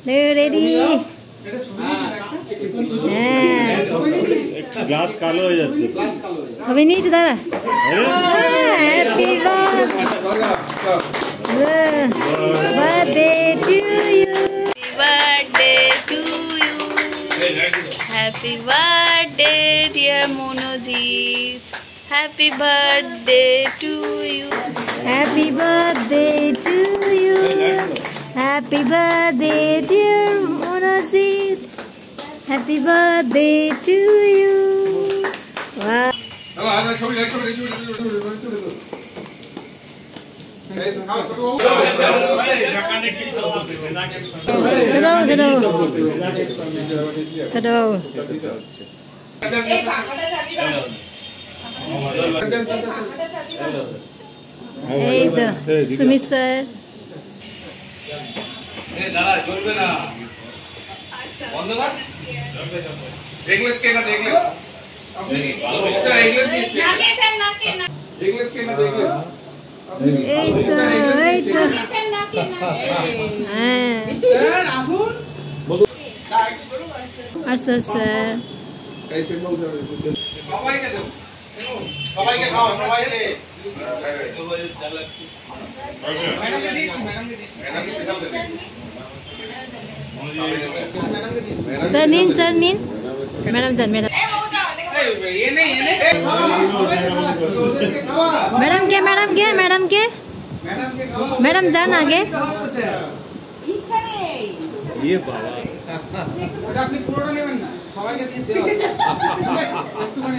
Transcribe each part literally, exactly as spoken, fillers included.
ready হ্যাঁ glass কালো হয়ে যাচ্ছে ছবি নিয়েছি দাদা happy birthday to you birthday to you happy birthday dear Monojit happy birthday to you happy birthday to you happy birthday dear Monojit happy birthday to you चलो चलो चलो এই তো সুমিত স্যার দাদা চলবে না বন্ধ কর দেখলেস কে না দেখলেস আপনি এটা দেখলেস দিস না কে স্যার না কে না দেখলেস কে না দেখলেস এই তো এই তো স্যার না কে না হ্যাঁ স্যার আসুন আচ্ছা স্যার এই সেট নাও সবাইকে দাও সবাইকে খাও সবাইকে ম্যাডামকে দিচ্ছি ম্যাডামকে দিচ্ছি ম্যাডামকে দিলাম सर नीन सर नीन मैडम सर मैडम ये नहीं ये नहीं मैडम के मैडम के मैडम के मैडम जान आगे इच्छा नहीं ये बाबा ওটা আপনি পুরোটা নেবেন না সবাইকে দিয়ে দেওয়া একটু মানে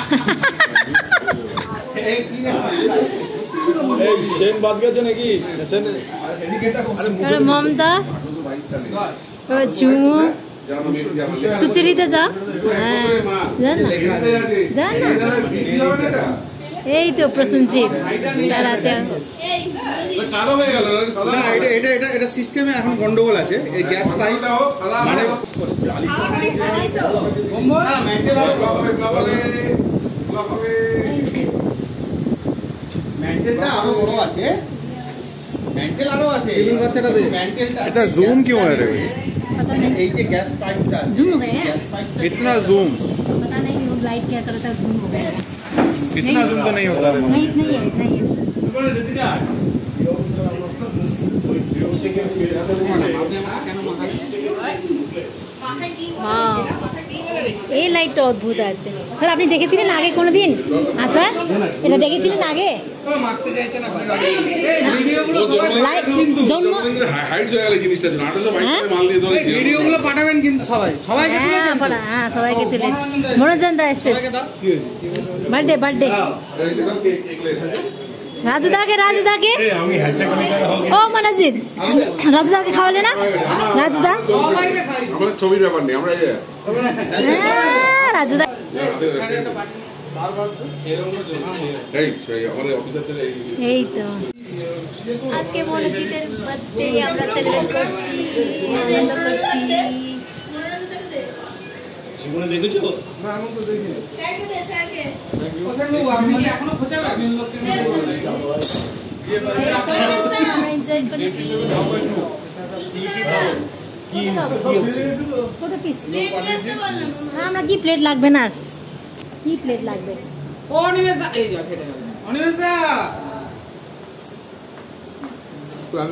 এই কি এই সেন বাদ গেছে নাকি সেন अरे ममता चुमू सुचरिता जा जाना जाना এই তো প্রসেনজিৎ স্যার আছে কালো হয়ে গেল না এটা এটা এটা এটা সিস্টেমে এখন গন্ডগোল আছে এই গ্যাস পাইপ মানে কম্বল না মেন্টাল ব্লক হবে ব্লক হবে ব্লক হবে মেন্টালটা আরো বড় আছে মেন্টাল আরো আছে এই বাচ্চাটা দে মেন্টালটা এটা জুম क्यों है रे पता नहीं এই যে গ্যাস পাইপটা जूम हो गए हैं इतना जूम पता नहीं वो लाइट क्या करता है जूम हो गया इतना जूम तो नहीं होता नहीं नहीं है नहीं है এই লাইটটা অদ্ভুত আছে স্যার আপনি দেখেছিলেন আগে কোনোদিন হ্যাঁ স্যার এটা দেখেছিলেন আগে লাইট জন্ম হাইট জায়গা জিনিসটা ছিল আঠারোশো বাইশ সালে মাল দিয়ে ধরে ভিডিওগুলো পাঠাবেন কিন্তু সবাই সবাইকে হ্যাঁ হ্যাঁ সবাইকে তুলে মনোরঞ্জন দা এসছে বার্থডে বার্থডে রাজুদাকে রাজুদাকে ও মনোজিৎ রাজুদাকে খাওয়ালে না রাজুদা আমাদের ছবির ব্যাপার নেই আমরা রাজুদা এই তো আজকে মনোজিতের বার্থডে আমরা সেলিব্রেট করছি আনন্দ করছি জীবনে দেখেছো না আমি তো দেখিনি স্যারকে দে স্যারকে ওখানে বাবু আপনি কি এখনো খোঁচাবেন আমি লোককে আমরা এনজয় করছি কি ছোট পিস আমরা কি প্লেট লাগবে না কি প্লেট লাগবে ও অনিমেষদা এই যা খেতে গেল অনিমেষদা তো আমি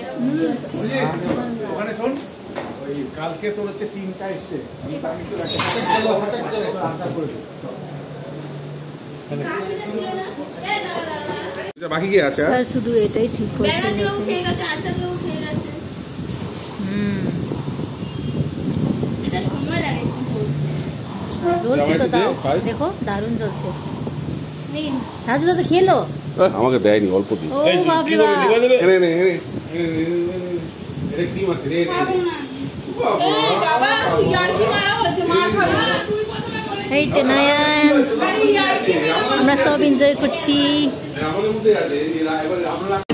ওখানে শোন ওই কালকে তোর হচ্ছে তিনটা এসছে আমি তার কিন্তু রাখা করে দিই বাকি কি আছে স্যার শুধু এটাই ঠিক করছেন ঠিক আছে আচ্ছা তো ঠিক আছে হুম এটা সময় লাগে জ্বলছে তো দাও দেখো দারুণ জ্বলছে নিন রাজু দাদা খেলো আমাকে দেয়নি অল্প দিন ও বাপ রে বাপ নে নে নে এটা কি মাছ রে এই বাবা ইয়ার কি মারা হচ্ছে মার খাবে এই তো নয়ন আমরা সব এনজয় করছি আমাদের মধ্যে আছে এবার আপনারা